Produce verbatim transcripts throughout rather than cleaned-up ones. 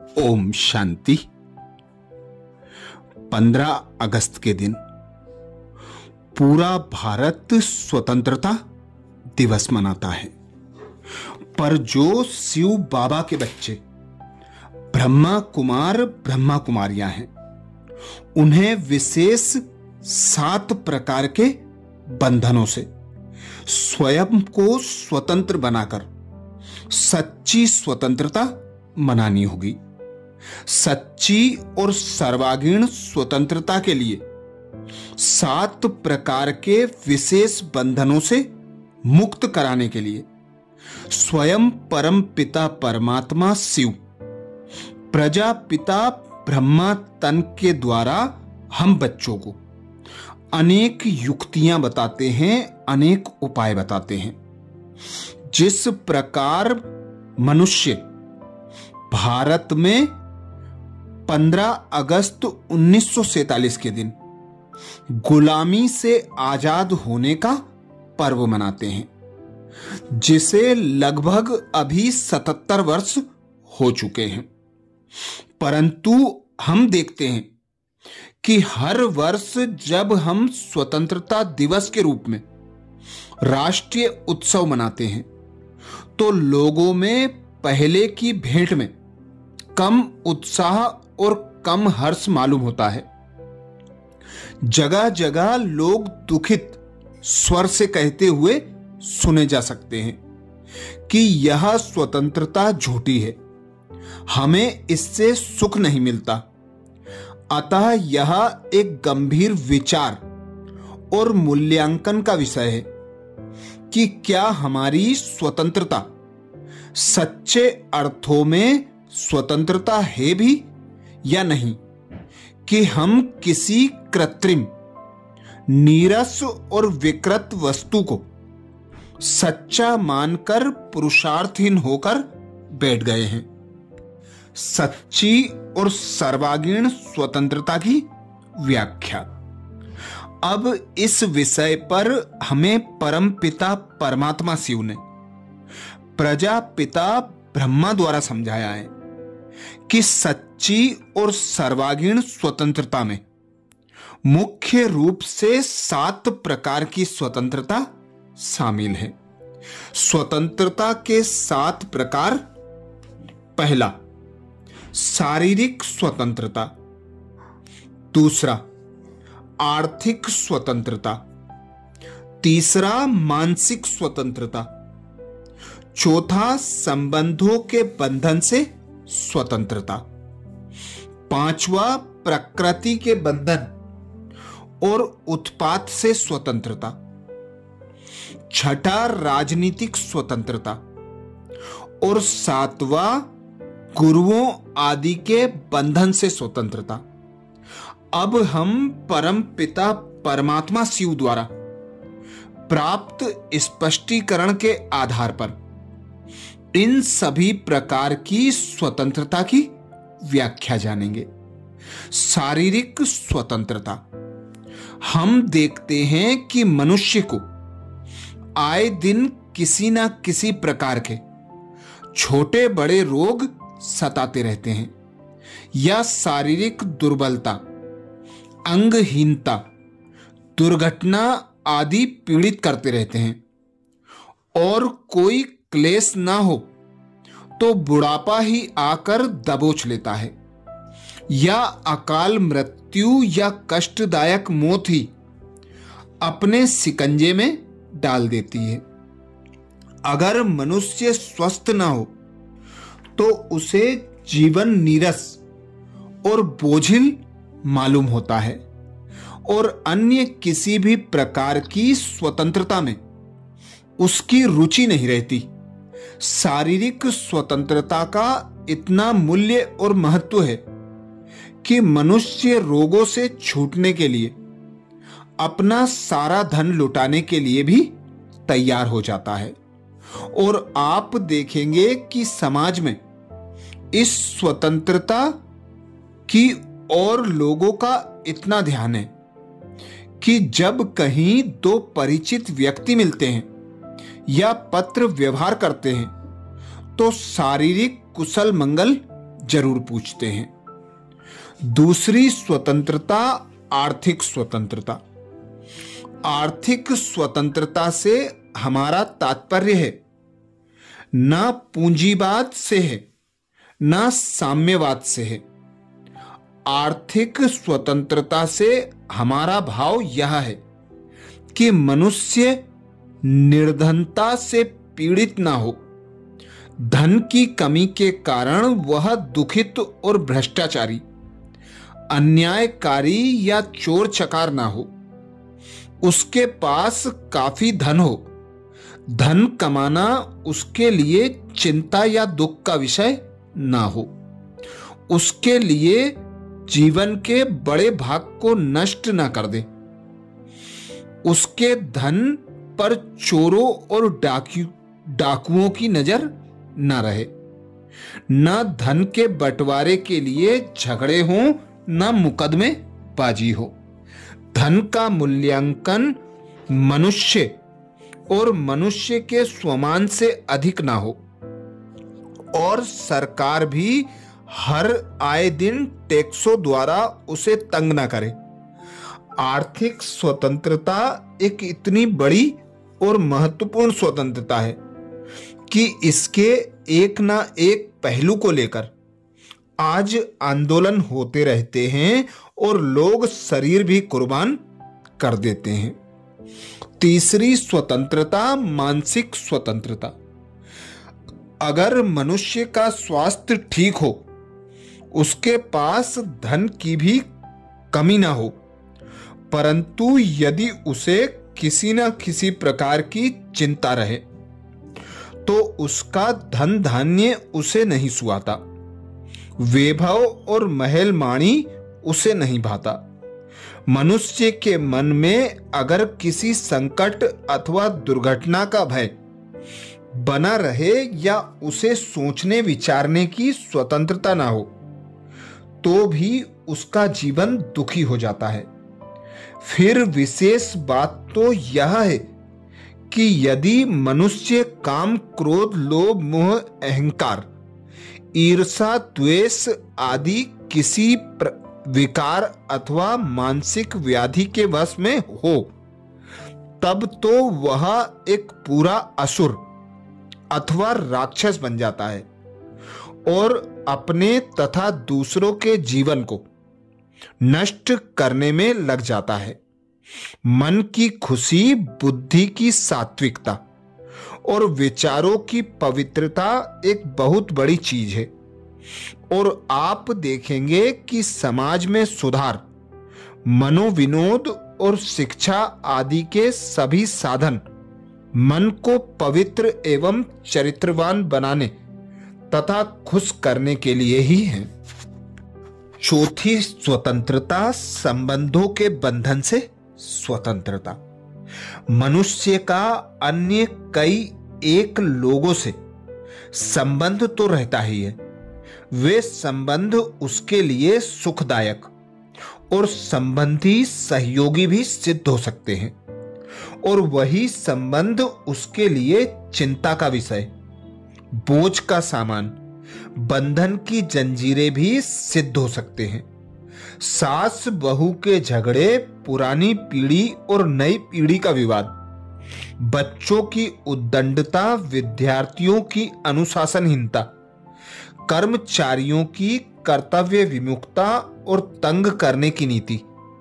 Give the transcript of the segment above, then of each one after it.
ओम शांति। पंद्रह अगस्त के दिन पूरा भारत स्वतंत्रता दिवस मनाता है, पर जो शिव बाबा के बच्चे ब्रह्मा कुमार ब्रह्मा कुमारियां हैं, उन्हें विशेष सात प्रकार के बंधनों से स्वयं को स्वतंत्र बनाकर सच्ची स्वतंत्रता मनानी होगी। सच्ची और सर्वांगीण स्वतंत्रता के लिए सात प्रकार के विशेष बंधनों से मुक्त कराने के लिए स्वयं परम पिता परमात्मा शिव प्रजापिता ब्रह्मा तन के द्वारा हम बच्चों को अनेक युक्तियां बताते हैं, अनेक उपाय बताते हैं। जिस प्रकार मनुष्य भारत में पंद्रह अगस्त उन्नीस सौ सैंतालीस के दिन गुलामी से आजाद होने का पर्व मनाते हैं, जिसे लगभग अभी सतहत्तर वर्ष हो चुके हैं, परंतु हम देखते हैं कि हर वर्ष जब हम स्वतंत्रता दिवस के रूप में राष्ट्रीय उत्सव मनाते हैं तो लोगों में पहले की भेंट में कम उत्साह और कम हर्ष मालूम होता है। जगह जगह लोग दुखित स्वर से कहते हुए सुने जा सकते हैं कि यह स्वतंत्रता झूठी है, हमें इससे सुख नहीं मिलता। अतः यह एक गंभीर विचार और मूल्यांकन का विषय है कि क्या हमारी स्वतंत्रता सच्चे अर्थों में स्वतंत्रता है भी या नहीं, कि हम किसी कृत्रिम नीरस और विकृत वस्तु को सच्चा मानकर पुरुषार्थहीन होकर बैठ गए हैं। सच्ची और सर्वांगीण स्वतंत्रता की व्याख्या। अब इस विषय पर हमें परम पिता परमात्मा शिव ने प्रजापिता ब्रह्मा द्वारा समझाया है कि सच्ची और सर्वांगीण स्वतंत्रता में मुख्य रूप से सात प्रकार की स्वतंत्रता शामिल है। स्वतंत्रता के सात प्रकार। पहला, शारीरिक स्वतंत्रता। दूसरा, आर्थिक स्वतंत्रता। तीसरा, मानसिक स्वतंत्रता। चौथा, संबंधों के बंधन से स्वतंत्रता। पांचवा, प्रकृति के बंधन और उत्पात से स्वतंत्रता। छठा, राजनीतिक स्वतंत्रता। और सातवां, गुरुओं आदि के बंधन से स्वतंत्रता। अब हम परम पिता परमात्मा शिव द्वारा प्राप्त स्पष्टीकरण के आधार पर इन सभी प्रकार की स्वतंत्रता की व्याख्या जानेंगे। शारीरिक स्वतंत्रता। हम देखते हैं कि मनुष्य को आए दिन किसी ना किसी प्रकार के छोटे बड़े रोग सताते रहते हैं, या शारीरिक दुर्बलता, अंगहीनता, दुर्घटना आदि पीड़ित करते रहते हैं, और कोई क्लेश ना हो तो बुढ़ापा ही आकर दबोच लेता है, या अकाल मृत्यु या कष्टदायक मौत ही अपने शिकंजे में डाल देती है। अगर मनुष्य स्वस्थ ना हो तो उसे जीवन नीरस और बोझिल मालूम होता है, और अन्य किसी भी प्रकार की स्वतंत्रता में उसकी रुचि नहीं रहती। शारीरिक स्वतंत्रता का इतना मूल्य और महत्व है कि मनुष्य रोगों से छूटने के लिए अपना सारा धन लुटाने के लिए भी तैयार हो जाता है। और आप देखेंगे कि समाज में इस स्वतंत्रता की ओर लोगों का इतना ध्यान है कि जब कहीं दो परिचित व्यक्ति मिलते हैं या पत्र व्यवहार करते हैं तो शारीरिक कुशल मंगल जरूर पूछते हैं। दूसरी स्वतंत्रता आर्थिक स्वतंत्रता। आर्थिक स्वतंत्रता से हमारा तात्पर्य है ना पूंजीवाद से है ना साम्यवाद से है। आर्थिक स्वतंत्रता से हमारा भाव यह है कि मनुष्य निर्धनता से पीड़ित ना हो, धन की कमी के कारण वह दुखित और भ्रष्टाचारी, अन्यायकारी या चोर चकार ना हो। उसके पास काफी धन हो। धन कमाना उसके लिए चिंता या दुख का विषय ना हो। उसके लिए जीवन के बड़े भाग को नष्ट ना कर दे। उसके धन पर चोरों और डाकू डाकुओं की नजर ना रहे। न धन के बंटवारे के लिए झगड़े हों, न मुकदमे बाजी हो। धन का मूल्यांकन मनुष्य और मनुष्य के स्वमान से अधिक ना हो, और सरकार भी हर आए दिन टैक्सों द्वारा उसे तंग ना करे। आर्थिक स्वतंत्रता एक इतनी बड़ी और महत्वपूर्ण स्वतंत्रता है कि इसके एक ना एक पहलू को लेकर आज आंदोलन होते रहते हैं और लोग शरीर भी कुर्बान कर देते हैं। तीसरी स्वतंत्रता मानसिक स्वतंत्रता। अगर मनुष्य का स्वास्थ्य ठीक हो, उसके पास धन की भी कमी ना हो, परंतु यदि उसे किसी न किसी प्रकार की चिंता रहे तो उसका धन धान्य उसे नहीं सुहाता, वैभव और महल माणी उसे नहीं भाता। मनुष्य के मन में अगर किसी संकट अथवा दुर्घटना का भय बना रहे या उसे सोचने विचारने की स्वतंत्रता ना हो, तो भी उसका जीवन दुखी हो जाता है। फिर विशेष बात तो यह है कि यदि मनुष्य काम, क्रोध, लोभ, मोह, अहंकार, ईर्षा, द्वेष आदि किसी विकार अथवा मानसिक व्याधि के वश में हो, तब तो वह एक पूरा असुर अथवा राक्षस बन जाता है और अपने तथा दूसरों के जीवन को नष्ट करने में लग जाता है। मन की खुशी, बुद्धि की सात्विकता और विचारों की पवित्रता एक बहुत बड़ी चीज है, और आप देखेंगे कि समाज में सुधार, मनोविनोद और शिक्षा आदि के सभी साधन मन को पवित्र एवं चरित्रवान बनाने तथा खुश करने के लिए ही हैं। चौथी स्वतंत्रता संबंधों के बंधन से स्वतंत्रता। मनुष्य का अन्य कई एक लोगों से संबंध तो रहता ही है। वे संबंध उसके लिए सुखदायक और संबंधी सहयोगी भी सिद्ध हो सकते हैं, और वही संबंध उसके लिए चिंता का विषय, बोझ का सामान, बंधन की जंजीरें भी सिद्ध हो सकते हैं। सास बहू के झगड़े, पुरानी पीढ़ी और नई पीढ़ी का विवाद, बच्चों की उद्दंडता, विद्यार्थियों की अनुशासनहीनता, कर्मचारियों की कर्तव्य विमुखता और तंग करने की नीति,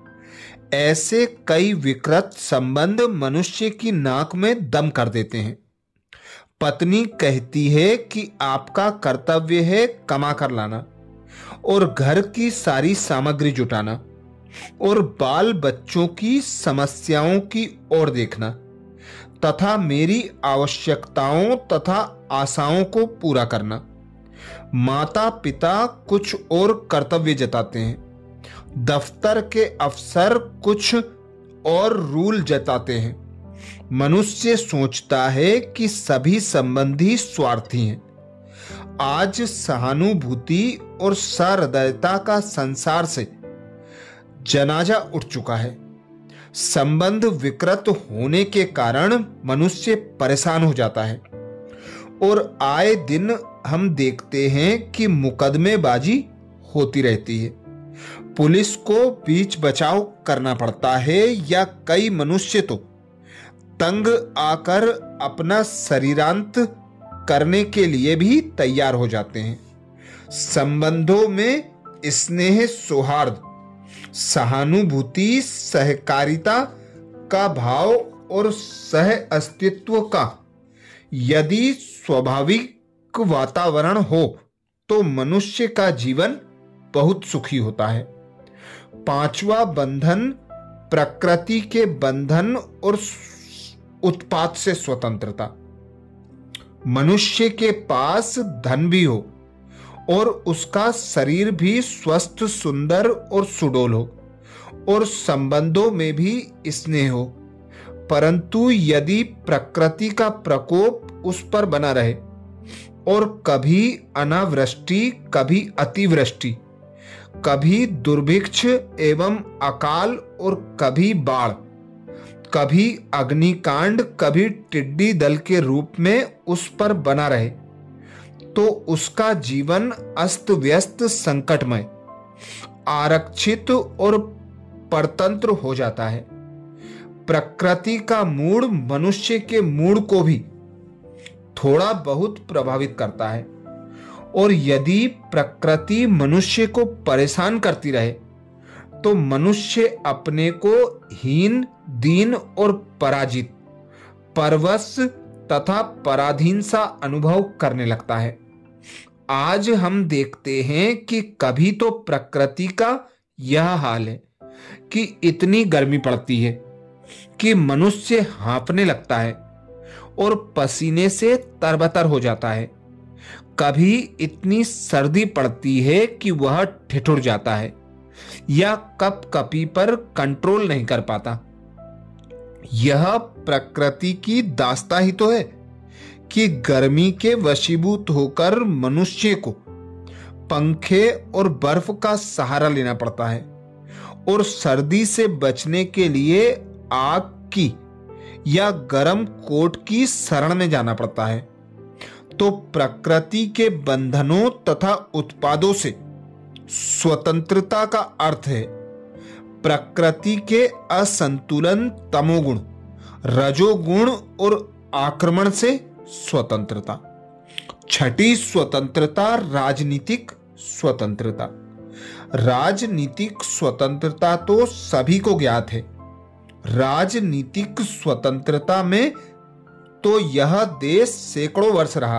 ऐसे कई विकृत संबंध मनुष्य की नाक में दम कर देते हैं। पत्नी कहती है कि आपका कर्तव्य है कमा कर लाना और घर की सारी सामग्री जुटाना और बाल बच्चों की समस्याओं की ओर देखना तथा मेरी आवश्यकताओं तथा आशाओं को पूरा करना। माता पिता कुछ और कर्तव्य जताते हैं, दफ्तर के अफसर कुछ और रूल जताते हैं। मनुष्य सोचता है कि सभी संबंधी स्वार्थी हैं। आज सहानुभूति और सहृदयता का संसार से जनाजा उठ चुका है। संबंध विकृत होने के कारण मनुष्य परेशान हो जाता है और आए दिन हम देखते हैं कि मुकदमेबाजी होती रहती है, पुलिस को बीच बचाव करना पड़ता है या कई मनुष्य तो तंग आकर अपना शरीरांत करने के लिए भी तैयार हो जाते हैं। संबंधों में स्नेह, सौहार्द, सहानुभूति, सहकारिता का भाव और सह अस्तित्व का यदि स्वाभाविक वातावरण हो तो मनुष्य का जीवन बहुत सुखी होता है। पांचवा बंधन प्रकृति के बंधन और उत्पात से स्वतंत्रता। मनुष्य के पास धन भी हो और उसका शरीर भी स्वस्थ, सुंदर और सुडौल हो और संबंधों में भी स्नेह हो, परंतु यदि प्रकृति का प्रकोप उस पर बना रहे और कभी अनावृष्टि, कभी अतिवृष्टि, कभी दुर्भिक्ष एवं अकाल और कभी बाढ़, कभी अग्निकांड, कभी टिड्डी दल के रूप में उस पर बना रहे, तो उसका जीवन अस्त व्यस्त, संकटमय, आरक्षित और परतंत्र हो जाता है। प्रकृति का मूड मनुष्य के मूड को भी थोड़ा बहुत प्रभावित करता है, और यदि प्रकृति मनुष्य को परेशान करती रहे तो मनुष्य अपने को हीन, दीन और पराजित, परवश तथा पराधीन सा अनुभव करने लगता है। आज हम देखते हैं कि कभी तो प्रकृति का यह हाल है कि इतनी गर्मी पड़ती है कि मनुष्य हाँफने लगता है और पसीने से तरबतर हो जाता है। कभी इतनी सर्दी पड़ती है कि वह ठिठुर जाता है या कपकपी पर कंट्रोल नहीं कर पाता। यह प्रकृति की दास्ता ही तो है कि गर्मी के वशीभूत होकर मनुष्य को पंखे और बर्फ का सहारा लेना पड़ता है और सर्दी से बचने के लिए आग की या गर्म कोट की शरण में जाना पड़ता है। तो प्रकृति के बंधनों तथा उत्पादों से स्वतंत्रता का अर्थ है प्रकृति के असंतुलन, तमोगुण, रजोगुण और आक्रमण से स्वतंत्रता। छठी स्वतंत्रता राजनीतिक स्वतंत्रता। राजनीतिक स्वतंत्रता तो सभी को ज्ञात है। राजनीतिक स्वतंत्रता में तो यह देश सैकड़ों वर्ष रहा।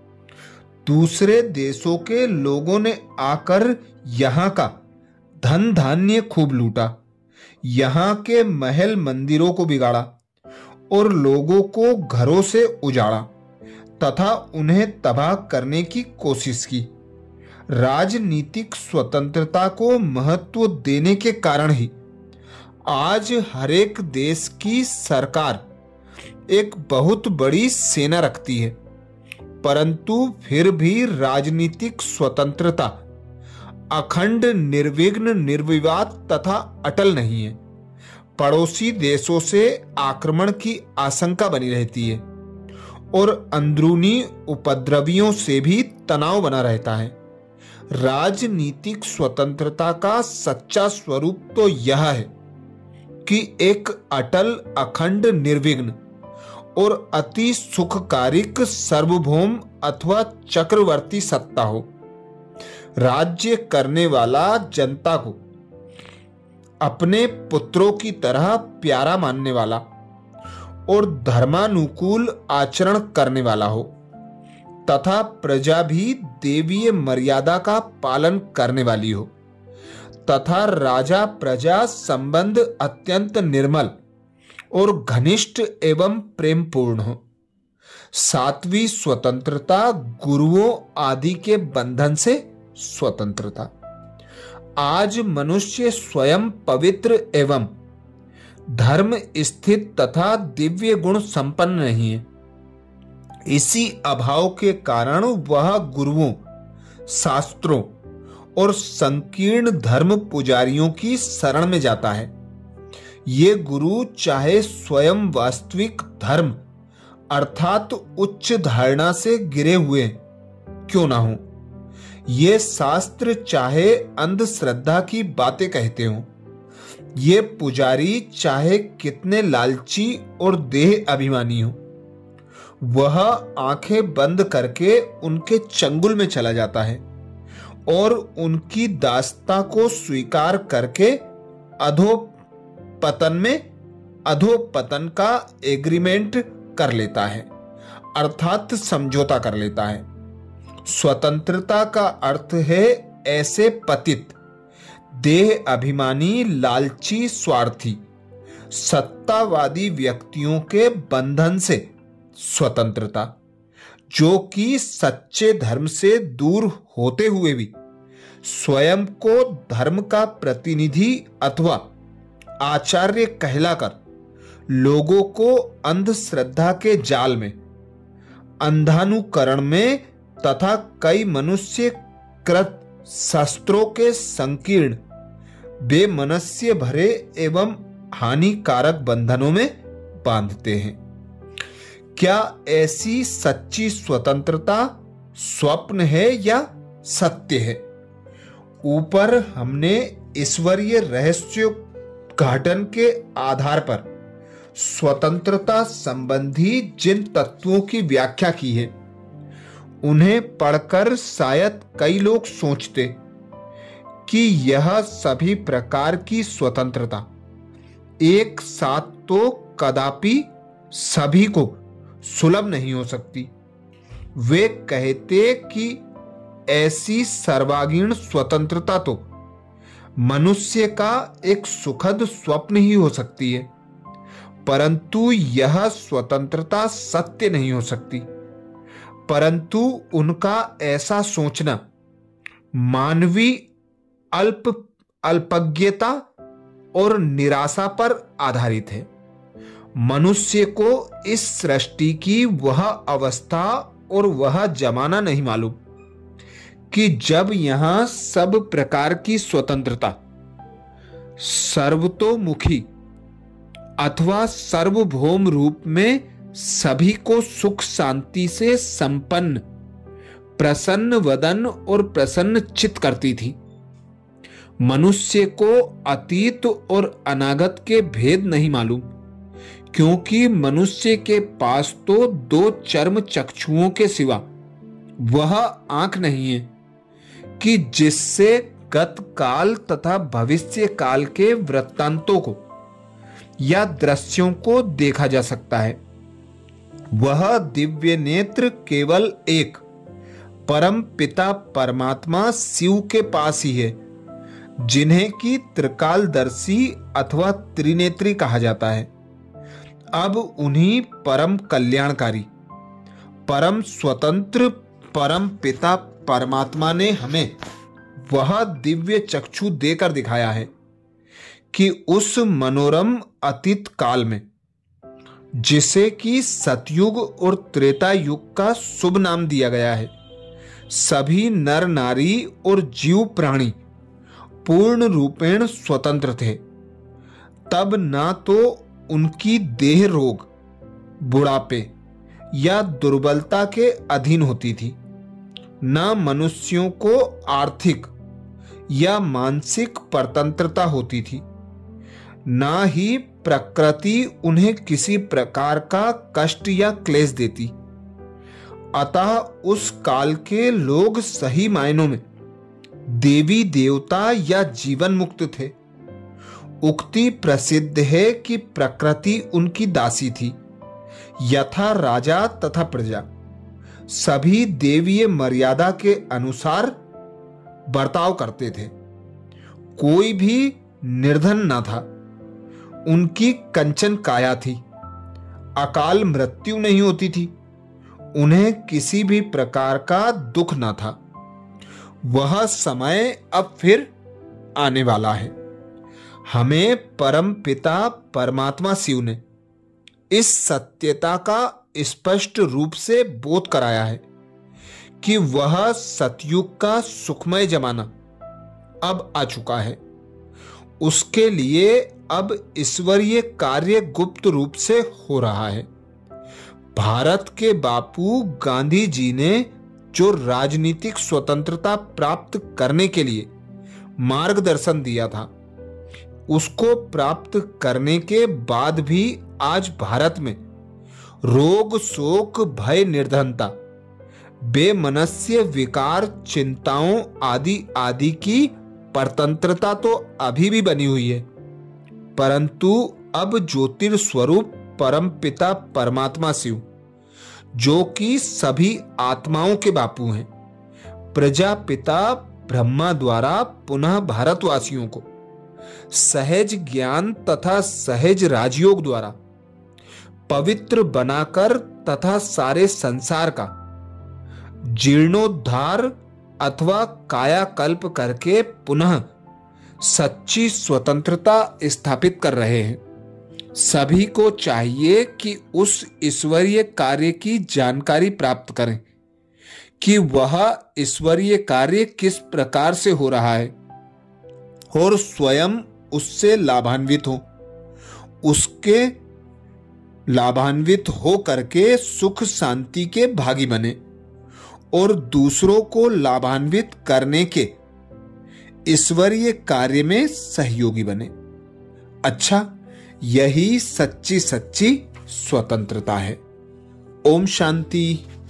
दूसरे देशों के लोगों ने आकर यहाँ का धन धान्य खूब लूटा, यहाँ के महल मंदिरों को बिगाड़ा और लोगों को घरों से उजाड़ा तथा उन्हें तबाह करने की कोशिश की। राजनीतिक स्वतंत्रता को महत्व देने के कारण ही आज हरेक देश की सरकार एक बहुत बड़ी सेना रखती है, परंतु फिर भी राजनीतिक स्वतंत्रता अखंड, निर्विघ्न, निर्विवाद तथा अटल नहीं है। पड़ोसी देशों से आक्रमण की आशंका बनी रहती है और अंदरूनी उपद्रवियों से भी तनाव बना रहता है। राजनीतिक स्वतंत्रता का सच्चा स्वरूप तो यह है कि एक अटल, अखंड, निर्विघ्न और अति सुखकारिक सार्वभौम अथवा चक्रवर्ती सत्ता हो। राज्य करने वाला जनता को अपने पुत्रों की तरह प्यारा मानने वाला और धर्मानुकूल आचरण करने वाला हो तथा प्रजा भी देवीय मर्यादा का पालन करने वाली हो तथा राजा प्रजा संबंध अत्यंत निर्मल और घनिष्ठ एवं प्रेमपूर्ण हो। सातवीं स्वतंत्रता गुरुओं आदि के बंधन से स्वतंत्रता। आज मनुष्य स्वयं पवित्र एवं धर्म स्थित तथा दिव्य गुण संपन्न नहीं है। इसी अभाव के कारण वह गुरुओं, शास्त्रों और संकीर्ण धर्म पुजारियों की शरण में जाता है। ये गुरु चाहे स्वयं वास्तविक धर्म अर्थात उच्च धारणा से गिरे हुए, क्यों ना हो। ये शास्त्र चाहे अंधश्रद्धा की बातें कहते हो, ये पुजारी चाहे कितने लालची और देह अभिमानी हो, वह आंखें बंद करके उनके चंगुल में चला जाता है और उनकी दास्ता को स्वीकार करके अधोपतन में अधोपतन का एग्रीमेंट कर लेता है, अर्थात समझौता कर लेता है। स्वतंत्रता का अर्थ है ऐसे पतित, देह अभिमानी, लालची, स्वार्थी, सत्तावादी व्यक्तियों के बंधन से स्वतंत्रता, जो कि सच्चे धर्म से दूर होते हुए भी स्वयं को धर्म का प्रतिनिधि अथवा आचार्य कहलाकर लोगों को अंधश्रद्धा के जाल में, अंधानुकरण में तथा कई मनुष्य कृत शास्त्रों के संकीर्ण, बेमनस्य भरे एवं हानिकारक बंधनों में बांधते हैं। क्या ऐसी सच्ची स्वतंत्रता स्वप्न है या सत्य है? ऊपर हमने ईश्वरीय रहस्योद्घाटन के आधार पर स्वतंत्रता संबंधी जिन तत्वों की व्याख्या की है, उन्हें पढ़कर शायद कई लोग सोचते कि यह सभी प्रकार की स्वतंत्रता एक साथ तो कदापि सभी को सुलभ नहीं हो सकती। वे कहते कि ऐसी सर्वांगीण स्वतंत्रता तो मनुष्य का एक सुखद स्वप्न ही हो सकती है, परंतु यह स्वतंत्रता सत्य नहीं हो सकती। परंतु उनका ऐसा सोचना मानवीय अल्प अल्पज्ञता और निराशा पर आधारित है। मनुष्य को इस सृष्टि की वह अवस्था और वह जमाना नहीं मालूम कि जब यहां सब प्रकार की स्वतंत्रता सर्वतोमुखी अथवा सार्वभौम रूप में सभी को सुख शांति से संपन्न, प्रसन्न वदन और प्रसन्न चित्त करती थी। मनुष्य को अतीत और अनागत के भेद नहीं मालूम, क्योंकि मनुष्य के पास तो दो चर्म चक्षुओं के सिवा वह आंख नहीं है कि जिससे गत काल तथा भविष्य काल के वृत्तांतों को या दृश्यों को देखा जा सकता है। वह दिव्य नेत्र केवल एक परम पिता परमात्मा शिव के पास ही है, जिन्हें कि त्रिकालदर्शी अथवा त्रिनेत्री कहा जाता है। अब उन्हीं परम कल्याणकारी, परम स्वतंत्र परम पिता परमात्मा ने हमें वह दिव्य चक्षु देकर दिखाया है कि उस मनोरम अतीत काल में, जिसे कि सतयुग और त्रेता युग का शुभ नाम दिया गया है, सभी नर नारी और जीव प्राणी पूर्ण रूपेण स्वतंत्र थे। तब ना तो उनकी देह रोग, बुढ़ापे या दुर्बलता के अधीन होती थी, ना मनुष्यों को आर्थिक या मानसिक परतंत्रता होती थी, ना ही प्रकृति उन्हें किसी प्रकार का कष्ट या क्लेश देती। अतः उस काल के लोग सही मायनों में देवी देवता या जीवन मुक्त थे। उक्ति प्रसिद्ध है कि प्रकृति उनकी दासी थी, यथा राजा तथा प्रजा सभी देवीय मर्यादा के अनुसार बर्ताव करते थे। कोई भी निर्धन न था, उनकी कंचन काया थी, अकाल मृत्यु नहीं होती थी, उन्हें किसी भी प्रकार का दुख न था। वह समय अब फिर आने वाला है। हमें परम पिता परमात्मा शिव ने इस सत्यता का स्पष्ट रूप से बोध कराया है कि वह सतयुग का सुखमय जमाना अब आ चुका है। उसके लिए अब ईश्वरीय कार्य गुप्त रूप से हो रहा है। भारत के बापू गांधी जी ने जो राजनीतिक स्वतंत्रता प्राप्त करने के लिए मार्गदर्शन दिया था, उसको प्राप्त करने के बाद भी आज भारत में रोग, शोक, भय, निर्धनता, बेमनस्य विकार, चिंताओं आदि आदि की परतंत्रता तो अभी भी बनी हुई है, परंतु अब ज्योतिर्स्वरूप परम पिता परमात्मा शिव, जो कि सभी आत्माओं के बापू हैं, प्रजापिता ब्रह्मा द्वारा पुनः भारतवासियों को सहज ज्ञान तथा सहज राजयोग द्वारा पवित्र बनाकर तथा सारे संसार का जीर्णोद्धार अथवा कायाकल्प करके पुनः सच्ची स्वतंत्रता स्थापित कर रहे हैं। सभी को चाहिए कि उस ईश्वरीय कार्य की जानकारी प्राप्त करें कि वह ईश्वरीय कार्य किस प्रकार से हो रहा है और स्वयं उससे लाभान्वित हो, उसके लाभान्वित हो करके सुख शांति के भागी बने और दूसरों को लाभान्वित करने के ईश्वरीय कार्य में सहयोगी बने। अच्छा, यही सच्ची सच्ची स्वतंत्रता है। ओम शांति।